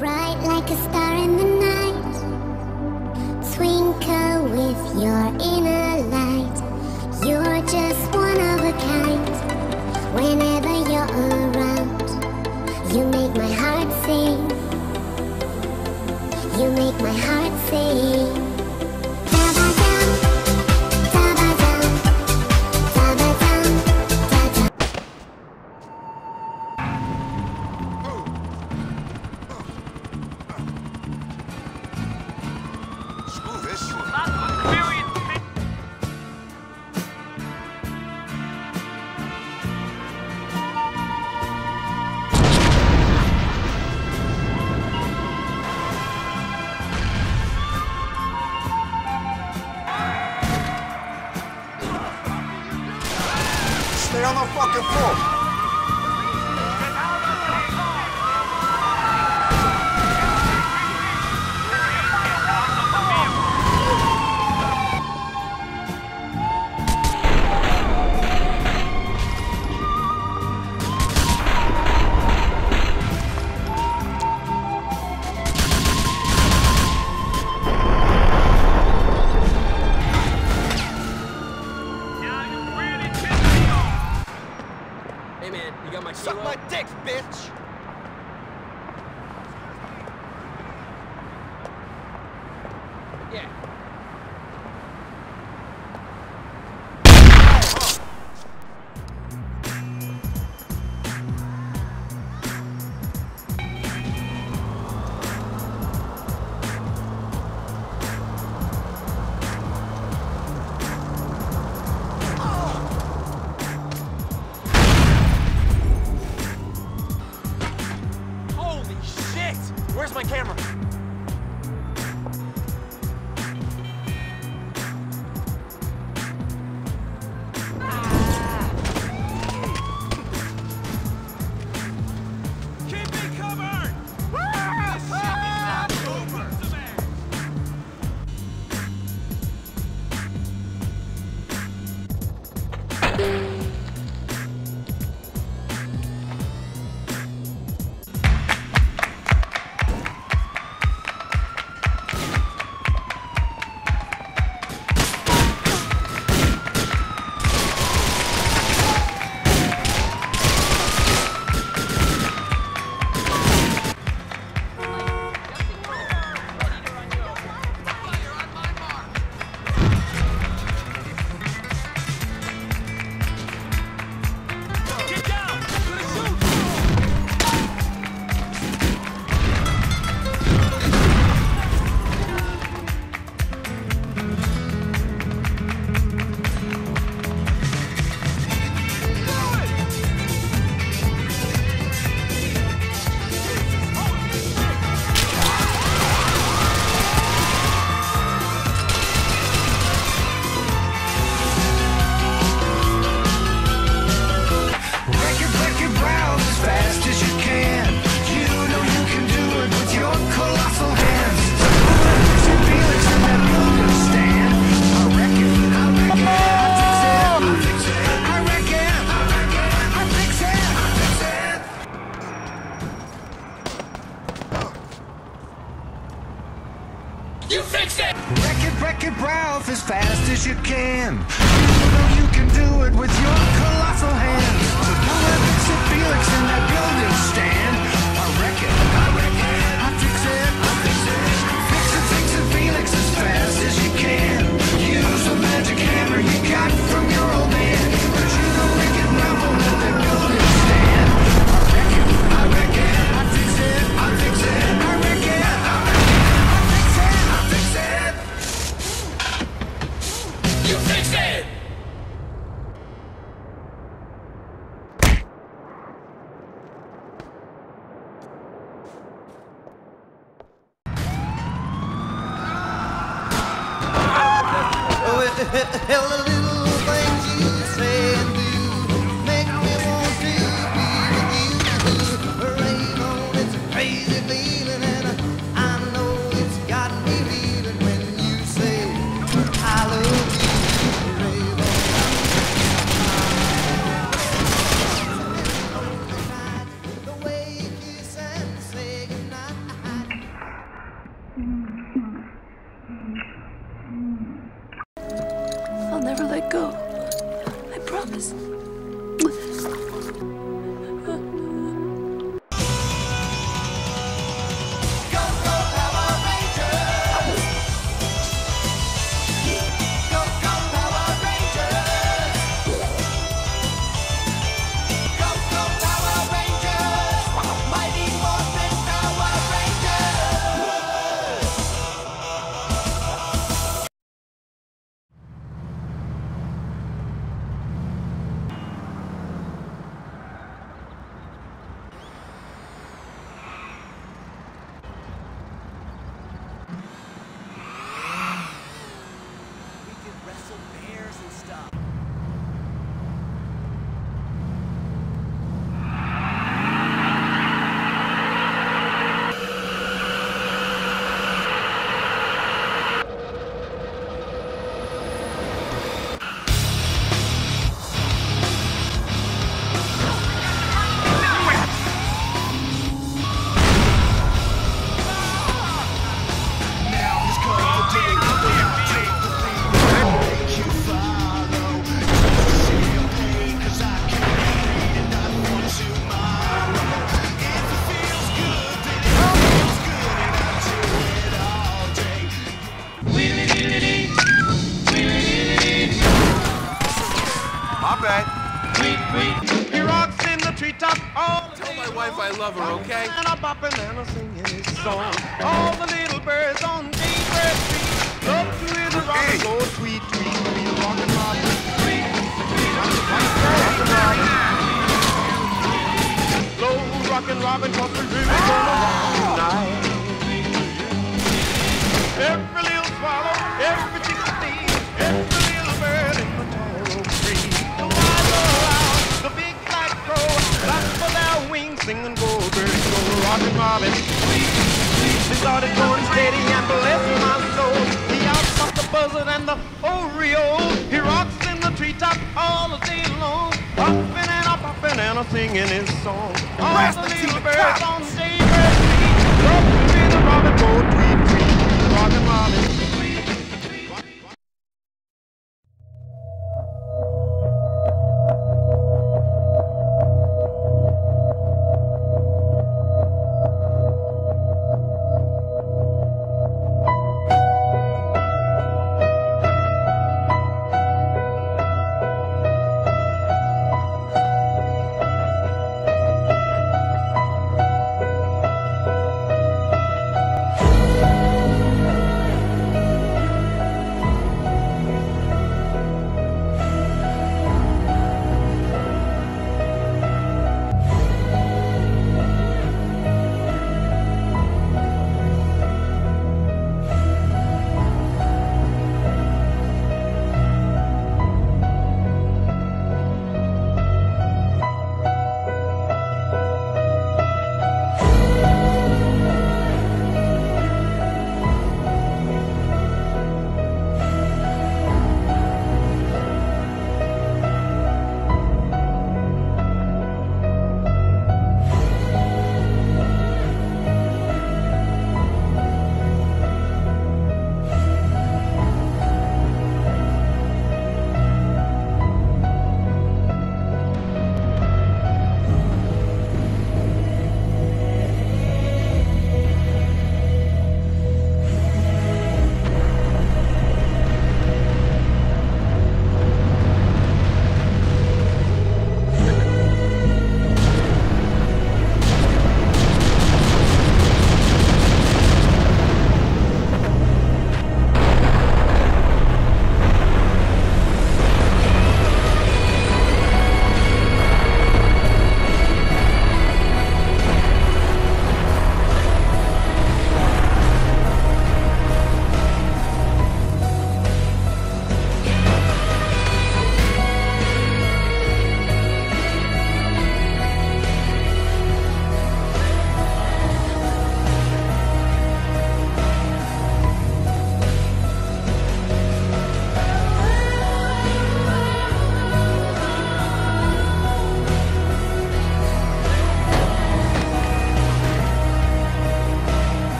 bright like a star in the night. Twinkle with your inner light. You're just one of a kind. Whenever you're around, you make my heart sing. You make my heart sing. Stay on the fucking floor. Hey man, you got my Suck my dick, bitch! Yeah. Where's my camera? Keep me covered! You fix it! Wreck it, Ralph, as fast as you can. You know you can do it with your colossal hands. So don't let me sit Felix in that building stand. I wreck it, I fix it, fix it, Felix, as fast as you can. Use the magic hammer you got from your old man. 'Cause you know Wreck it, Ralph won't let that building stand. I wreck it, I fix it, I wreck it, I fix it. You fix it! Hell, the little things you say and do make me want to be with you. Rain on, it's a crazy feeling, and I know it's got me feeling when you say I love you. Rain on, the way you kiss and say goodnight. love her, okay? And a bopping and a singing his song. All the little birds on Daybreak Street love to hear the robin go tweet, tweet, tweet, rockin' robin, tweet, tweet, rockin' robin. Slow rockin' robin, 'cause we're really gonna rock tonight. Every little swallow, every chickadee, every little bird in the tall oak tree. The wild owl, the big black crow, clap for their wings, singing go birds, go rockin' robin. They started going steady and bless my soul. He outshot the buzzard and the oriole. He rocks in the treetop all the day long, hopping and a popping and a singing his song. All the little birds on Daybreak Street love to hear the robin go tweet, tweet, rockin' robin.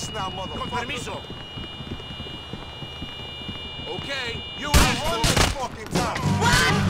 this now, Con motherfucker. permiso. Okay, you I run this fucking time. What?